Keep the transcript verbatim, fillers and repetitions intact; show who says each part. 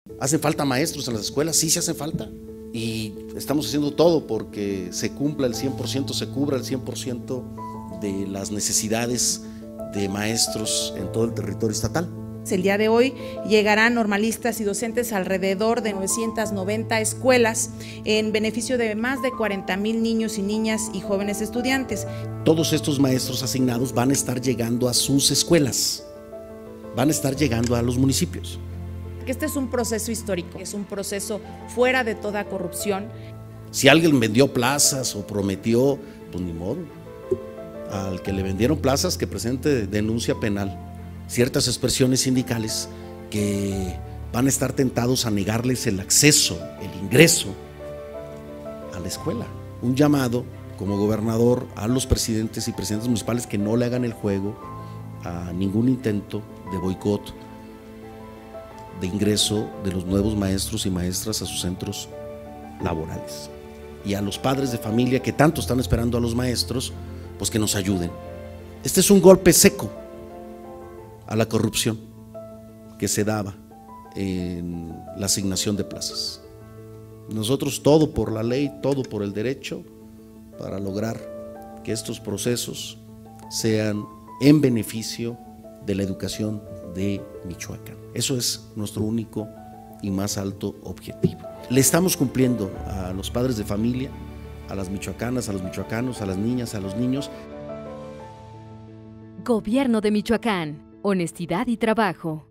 Speaker 1: ¿Hacen falta maestros en las escuelas? Sí, sí hacen falta. Y estamos haciendo todo porque se cumpla el cien por ciento, se cubra el cien por ciento de las necesidades de maestros en todo el territorio estatal.
Speaker 2: El día de hoy llegarán normalistas y docentes a alrededor de novecientas noventa escuelas en beneficio de más de cuarenta mil niños y niñas y jóvenes estudiantes.
Speaker 1: Todos estos maestros asignados van a estar llegando a sus escuelas, van a estar llegando a los municipios.
Speaker 2: Este es un proceso histórico, es un proceso fuera de toda corrupción.
Speaker 1: Si alguien vendió plazas o prometió, pues ni modo. Al que le vendieron plazas que presente denuncia penal. Ciertas expresiones sindicales que van a estar tentados a negarles el acceso, el ingreso a la escuela. Un llamado como gobernador a los presidentes y presidentes municipales que no le hagan el juego a ningún intento de boicot de ingreso de los nuevos maestros y maestras a sus centros laborales. Y a los padres de familia que tanto están esperando a los maestros, pues que nos ayuden. Este es un golpe seco a la corrupción que se daba en la asignación de plazas. Nosotros todo por la ley, todo por el derecho, para lograr que estos procesos sean en beneficio de la educación de Michoacán. Eso es nuestro único y más alto objetivo. Le estamos cumpliendo a los padres de familia, a las michoacanas, a los michoacanos, a las niñas, a los niños.
Speaker 3: Gobierno de Michoacán. Honestidad y trabajo.